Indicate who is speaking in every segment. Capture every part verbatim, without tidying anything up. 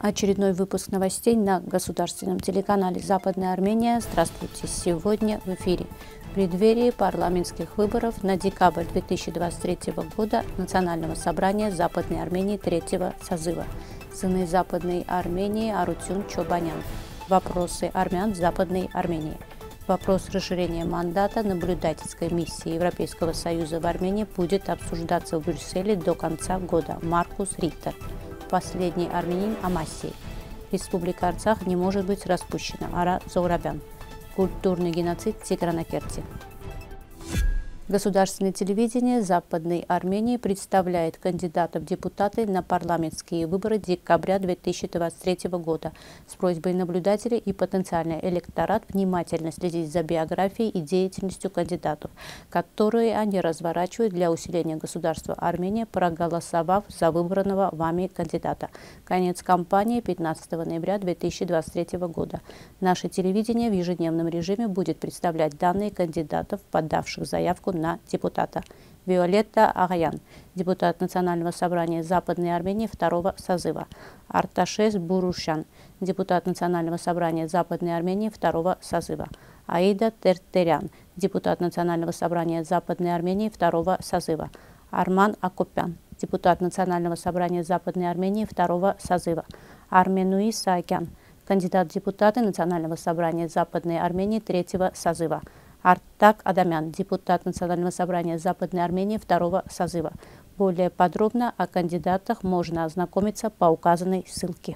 Speaker 1: Очередной выпуск новостей на государственном телеканале «Западная Армения». Здравствуйте! Сегодня в эфире. В преддверии парламентских выборов на декабрь две тысячи двадцать третьего года Национального собрания Западной Армении третьего созыва. Сыны Западной Армении Арутюн Чобанян. Вопросы армян в Западной Армении. Вопрос расширения мандата наблюдательской миссии Европейского Союза в Армении будет обсуждаться в Брюсселе до конца года. Маркус Риттер. Последний армянин Амассий. Республика Арцах не может быть распущена. Ара Зоурабян. Культурный геноцид в Тигранакерте. Государственное телевидение Западной Армении представляет кандидатов в депутаты на парламентские выборы декабря две тысячи двадцать третьего года с просьбой наблюдателей и потенциальный электорат внимательно следить за биографией и деятельностью кандидатов, которые они разворачивают для усиления государства Армения, проголосовав за выбранного вами кандидата. Конец кампании пятнадцатого ноября две тысячи двадцать третьего года. Наше телевидение в ежедневном режиме будет представлять данные кандидатов, подавших заявку на депутата. Виолетта Агаян, депутат Национального собрания Западной Армении второго созыва. Арташес Бурушян, депутат Национального собрания Западной Армении второго созыва. Аида Тертерян, депутат Национального собрания Западной Армении второго созыва. Арман Акопян, депутат Национального собрания Западной Армении второго созыва. Арменуи Саакян, кандидат в депутаты Национального собрания Западной Армении третьего созыва. Артак Адамян, депутат Национального собрания Западной Армении второго созыва. Более подробно о кандидатах можно ознакомиться по указанной ссылке.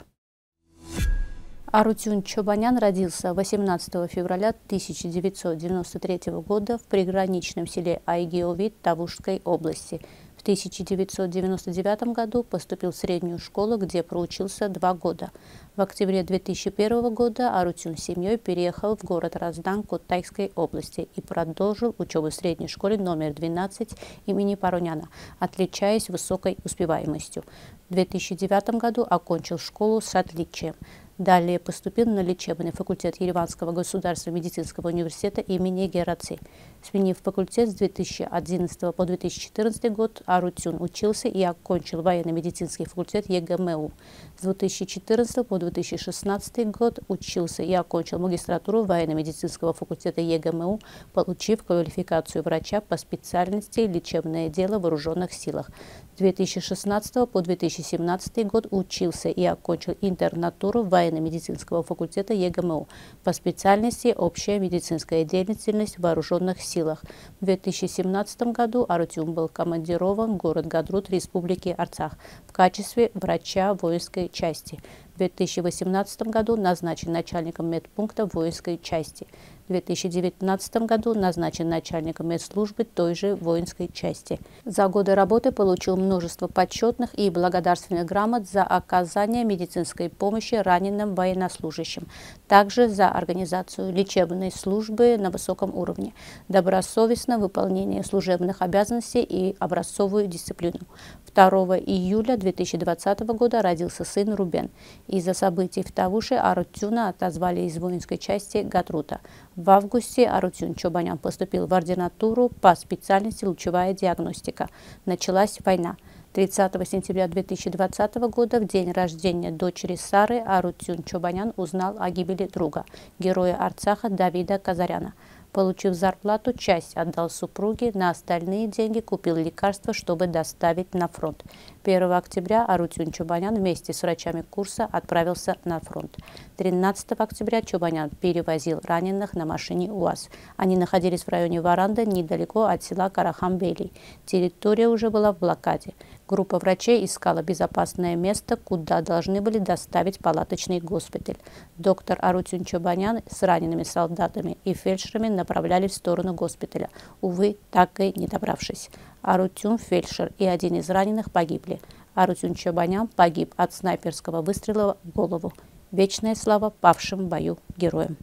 Speaker 1: Арутюн Чобанян родился восемнадцатого февраля тысяча девятьсот девяносто третьего года в приграничном селе Айгиовит Тавушской области. В тысяча девятьсот девяносто девятом году поступил в среднюю школу, где проучился два года. В октябре две тысячи первого года Арутюн с семьей переехал в город Раздан Кутайской области и продолжил учебу в средней школе номер двенадцать имени Пароняна, отличаясь высокой успеваемостью. В две тысячи девятом году окончил школу с отличием. Далее поступил на лечебный факультет Ереванского государственного медицинского университета имени Гераци. Сменив факультет с две тысячи одиннадцатого по две тысячи четырнадцатый год, Арутюн учился и окончил военно-медицинский факультет ЕГМУ. С две тысячи четырнадцатого по две тысячи шестнадцатый год учился и окончил магистратуру военно-медицинского факультета ЕГМУ, получив квалификацию врача по специальности лечебное дело в вооруженных силах. С две тысячи шестнадцатого по две тысячи семнадцатый год учился и окончил интернатуру военно-медицинского факультета ЕГМУ по специальности общая медицинская деятельность в вооруженных силах. В две тысячи семнадцатом году Арутюн был командирован в город Гадрут Республики Арцах в качестве врача воинской части. В две тысячи восемнадцатом году назначен начальником медпункта воинской части. В две тысячи девятнадцатом году назначен начальником медслужбы той же воинской части. За годы работы получил множество почетных и благодарственных грамот за оказание медицинской помощи раненым военнослужащим, также за организацию лечебной службы на высоком уровне, добросовестное выполнение служебных обязанностей и образцовую дисциплину. второго июля две тысячи двадцатого года родился сын Рубен. Из-за событий в Тавуше Арутюна отозвали из воинской части Гадрута. В августе Арутюн Чобанян поступил в ординатуру по специальности лучевая диагностика. Началась война. тридцатого сентября две тысячи двадцатого года, в день рождения дочери Сары, Арутюн Чобанян узнал о гибели друга, героя Арцаха Давида Казаряна. Получив зарплату, часть отдал супруге, на остальные деньги купил лекарства, чтобы доставить на фронт. первого октября Арутюн Чобанян вместе с врачами курса отправился на фронт. тринадцатого октября Чобанян перевозил раненых на машине УАЗ. Они находились в районе Варанда, недалеко от села Карахамбели. Территория уже была в блокаде. Группа врачей искала безопасное место, куда должны были доставить палаточный госпиталь. Доктор Арутюн Чобанян с ранеными солдатами и фельдшерами направляли в сторону госпиталя, увы, так и не добравшись. Арутюн, фельдшер и один из раненых погибли. Арутюн Чобанян погиб от снайперского выстрела в голову. Вечная слава павшим в бою героям.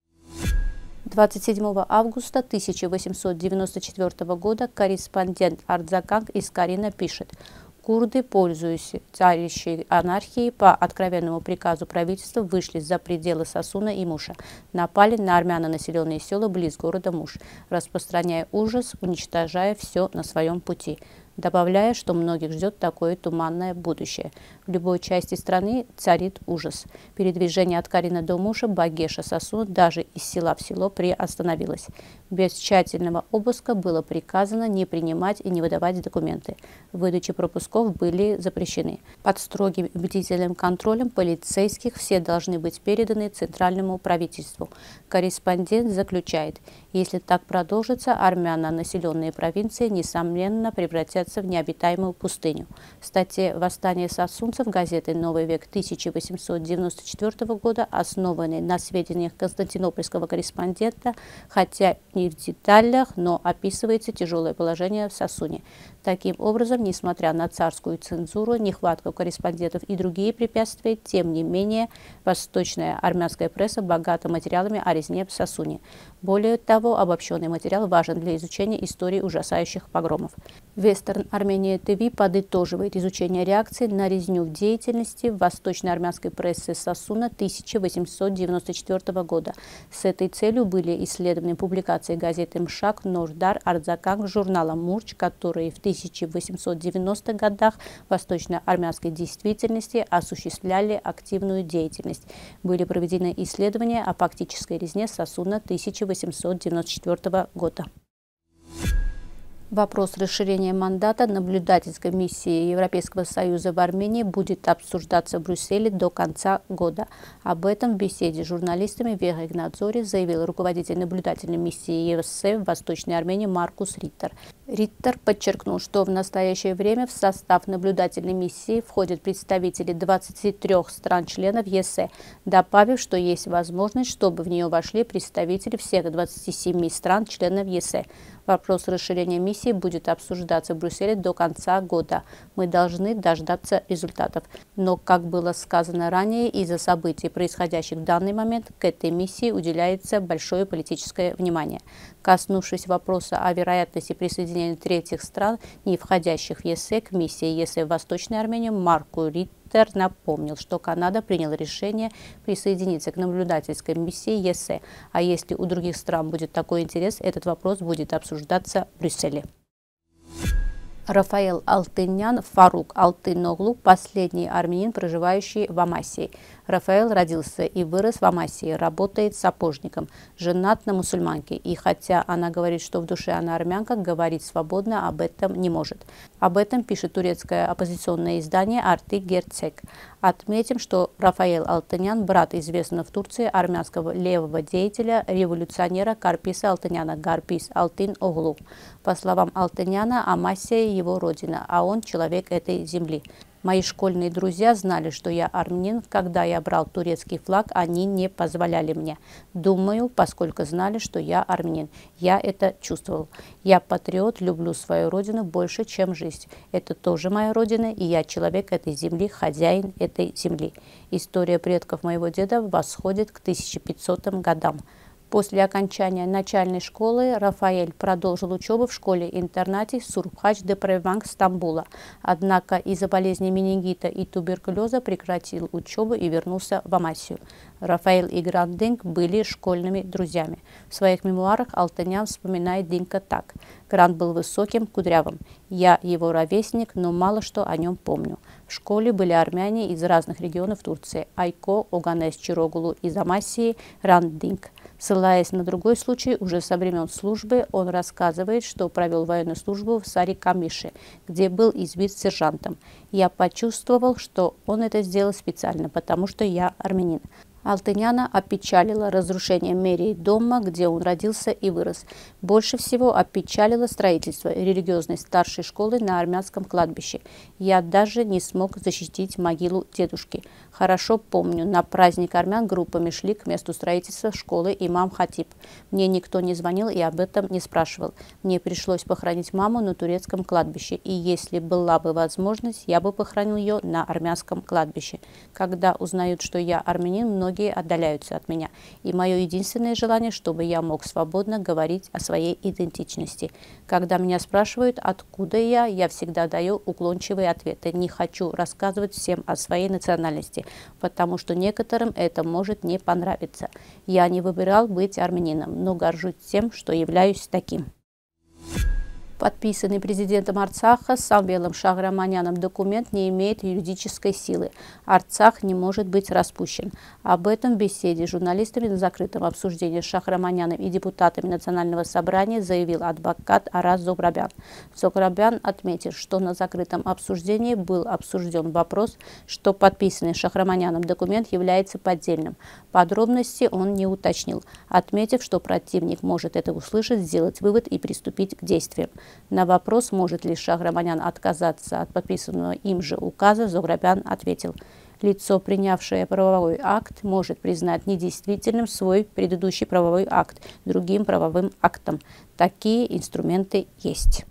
Speaker 1: двадцать седьмого августа тысяча восемьсот девяносто четвёртого года корреспондент Ардзаканг из Карина пишет: Курды, пользуясь царящей анархией, по откровенному приказу правительства вышли за пределы Сосуна и Муша, напали на армяно-населенные села близ города Муш, распространяя ужас, уничтожая все на своем пути. добавляя, что многих ждет такое туманное будущее. В любой части страны царит ужас. Передвижение от Карина до Муша Багеша Сасуна даже из села в село приостановилось. Без тщательного обыска было приказано не принимать и не выдавать документы. Выдача пропусков были запрещены. Под строгим бдительным контролем полицейских все должны быть переданы центральному правительству. Корреспондент заключает, если так продолжится, армяно-населенные провинции, несомненно, превратятся в необитаемую пустыню. В статье «Восстание сасунцев» газеты «Новый век» тысяча восемьсот девяносто четвёртого года, основанной на сведениях константинопольского корреспондента, хотя не в деталях, но описывается тяжелое положение в Сасуне. Таким образом, несмотря на царскую цензуру, нехватку корреспондентов и другие препятствия, тем не менее, восточная армянская пресса богата материалами о резне в Сасуне. Более того, обобщенный материал важен для изучения истории ужасающих погромов. Western Armenia ти ви подытоживает изучение реакции на резню в деятельности восточной армянской прессы Сасуна тысяча восемьсот девяносто четвёртого года. С этой целью были исследованы публикации газеты «Мшак», «Нордар», «Ардзакан», журнала «Мурч», которые в тысяча восемьсот девяностых годах в восточно-армянской действительности осуществляли активную деятельность. Были проведены исследования о фактической резне Сасуна тысяча восемьсот девяносто четвёртого года. Вопрос расширения мандата наблюдательской миссии Европейского Союза в Армении будет обсуждаться в Брюсселе до конца года. Об этом в беседе с журналистами в Вегнадзоре заявил руководитель наблюдательной миссии ЕС в Восточной Армении Маркус Риттер. Риттер подчеркнул, что в настоящее время в состав наблюдательной миссии входят представители двадцати трёх стран-членов ЕС, добавив, что есть возможность, чтобы в нее вошли представители всех двадцати семи стран-членов ЕС. Вопрос расширения миссии будет обсуждаться в Брюсселе до конца года. Мы должны дождаться результатов. Но, как было сказано ранее, из-за событий, происходящих в данный момент, к этой миссии уделяется большое политическое внимание. Коснувшись вопроса о вероятности присоединения третьих стран, не входящих в ЕС, к миссии ЕС в Восточной Армении, Марку Риттер напомнил, что Канада приняла решение присоединиться к наблюдательской миссии ЕС, а если у других стран будет такой интерес, этот вопрос будет обсуждаться в Брюсселе. Рафаэл Алтынян Фарук Алтыноглу – последний армянин, проживающий в Амасии. Рафаэл родился и вырос в Амасии, работает сапожником, женат на мусульманке, и хотя она говорит, что в душе она армянка, говорить свободно об этом не может. Об этом пишет турецкое оппозиционное издание «Арти Герцек». Отметим, что Рафаэл Алтынян – брат известного в Турции армянского левого деятеля, революционера Карписа Алтыняна Гарпис Алтын Оглу. По словам Алтыняна, Амасия – его родина, а он человек этой земли. Мои школьные друзья знали, что я армянин. Когда я брал турецкий флаг, они не позволяли мне. Думаю, поскольку знали, что я армянин. Я это чувствовал. Я патриот, люблю свою родину больше, чем жизнь. Это тоже моя родина, и я человек этой земли, хозяин этой земли. История предков моего деда восходит к тысяча пятисотым годам. После окончания начальной школы Рафаэль продолжил учебу в школе-интернате Сурбхач де Преванг Стамбула. Однако из-за болезни менингита и туберкулеза прекратил учебу и вернулся в Амасию. Рафаэль и Гранд Динк были школьными друзьями. В своих мемуарах Алтынян вспоминает Динка так. Гранд был высоким, кудрявым. Я его ровесник, но мало что о нем помню. В школе были армяне из разных регионов Турции. Айко, Оганес Чирогулу из Амасии, Гранд Динк. Ссылаясь на другой случай, уже со времен службы, он рассказывает, что провел военную службу в Сарикамише, где был избит сержантом. Я почувствовал, что он это сделал специально, потому что я армянин. Алтыняна опечалило разрушение мэрии дома, где он родился и вырос. Больше всего опечалило строительство религиозной старшей школы на армянском кладбище. Я даже не смог защитить могилу дедушки. Хорошо помню, на праздник армян группами шли к месту строительства школы имам Хатиб. Мне никто не звонил и об этом не спрашивал. Мне пришлось похоронить маму на турецком кладбище, и если была бы возможность, я бы похоронил ее на армянском кладбище. Когда узнают, что я армянин, многие отдаляются от меня. И мое единственное желание, чтобы я мог свободно говорить о своей идентичности. Когда меня спрашивают, откуда я, я всегда даю уклончивые ответы. Не хочу рассказывать всем о своей национальности, потому что некоторым это может не понравиться. Я не выбирал быть армянином, но горжусь тем, что являюсь таким. Подписанный президентом Арцаха Самвелом Шахраманяном документ не имеет юридической силы. Арцах не может быть распущен. Об этом в беседе с журналистами на закрытом обсуждении с Шахраманяном и депутатами Национального собрания заявил адвокат Араз Зограбян. Зограбян отметил, что на закрытом обсуждении был обсужден вопрос, что подписанный Шахраманяном документ является поддельным. Подробности он не уточнил, отметив, что противник может это услышать, сделать вывод и приступить к действиям. На вопрос, может ли Шахраманян отказаться от подписанного им же указа, Зограбян ответил: лицо, принявшее правовой акт, может признать недействительным свой предыдущий правовой акт другим правовым актом. Такие инструменты есть.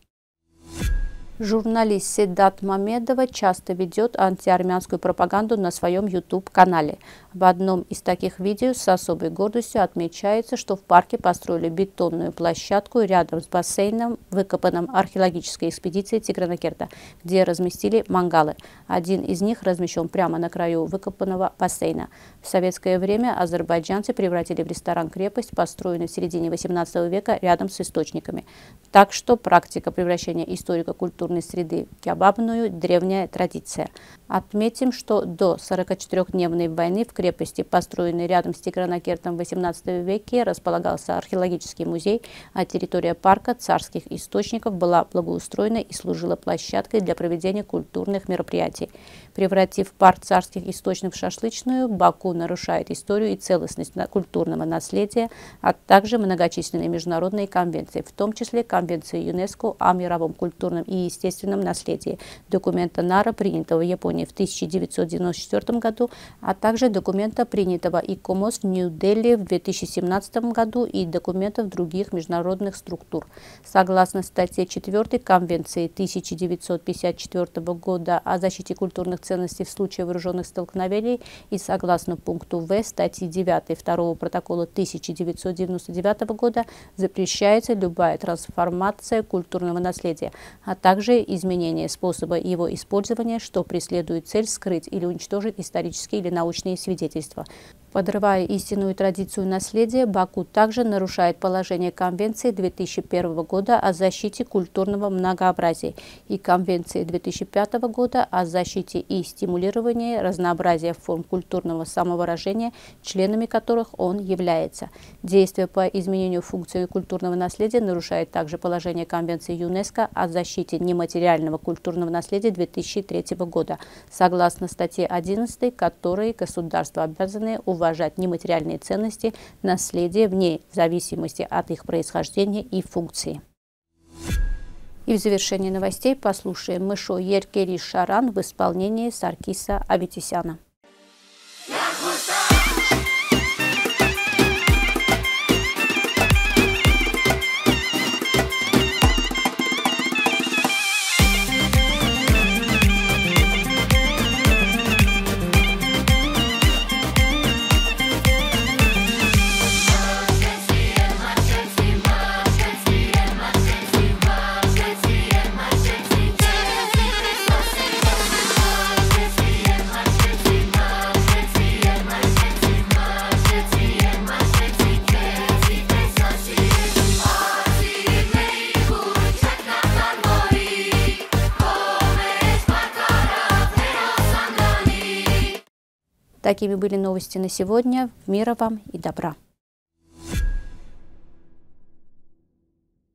Speaker 1: Журналист Седат Мамедова часто ведет антиармянскую пропаганду на своем ютуб-канале. В одном из таких видео с особой гордостью отмечается, что в парке построили бетонную площадку рядом с бассейном, выкопанным археологической экспедицией Тигранакерта, где разместили мангалы. Один из них размещен прямо на краю выкопанного бассейна. В советское время азербайджанцы превратили в ресторан-крепость, построенную в середине восемнадцатого века рядом с источниками. Так что практика превращения историко-культурной среды в кебабную – древняя традиция. Отметим, что до сорокачетырёхдневной войны в крепости, построенной рядом с Тигранакертом в восемнадцатом веке, располагался археологический музей, а территория парка царских источников была благоустроена и служила площадкой для проведения культурных мероприятий. Превратив парк царских источников в шашлычную, Баку нарушает историю и целостность культурного наследия, а также многочисленные международные конвенции, в том числе Конвенцию ЮНЕСКО о мировом культурном и естественном наследии, документа НАРА, принятого в Японии в тысяча девятьсот девяносто четвёртом году, а также документа, принятого ИКОМОС в Нью-Дели в две тысячи семнадцатом году и документов других международных структур. Согласно статье четвёртой Конвенции тысяча девятьсот пятьдесят четвёртого года о защите культурных ценностей в случае вооруженных столкновений и согласно пункту В статьи девятой второго протокола тысяча девятьсот девяносто девятого года запрещается любая трансформация культурного наследия, а также изменение способа его использования, что преследует цель скрыть или уничтожить исторические или научные свидетельства. Подрывая истинную традицию наследия, Баку также нарушает положение Конвенции две тысячи первого года о защите культурного многообразия и Конвенции две тысячи пятого года о защите и стимулировании разнообразия форм культурного самовыражения, членами которых он является. Действия по изменению функции культурного наследия нарушает также положение Конвенции ЮНЕСКО о защите нематериального культурного наследия две тысячи третьего года, согласно статье одиннадцатой, которой государства обязаны уважать уважать нематериальные ценности наследия вне зависимости от их происхождения и функции. И в завершении новостей послушаем Мышо Еркери Шаран в исполнении Саркиса Аветисяна. Такими были новости на сегодня. Мира вам и добра.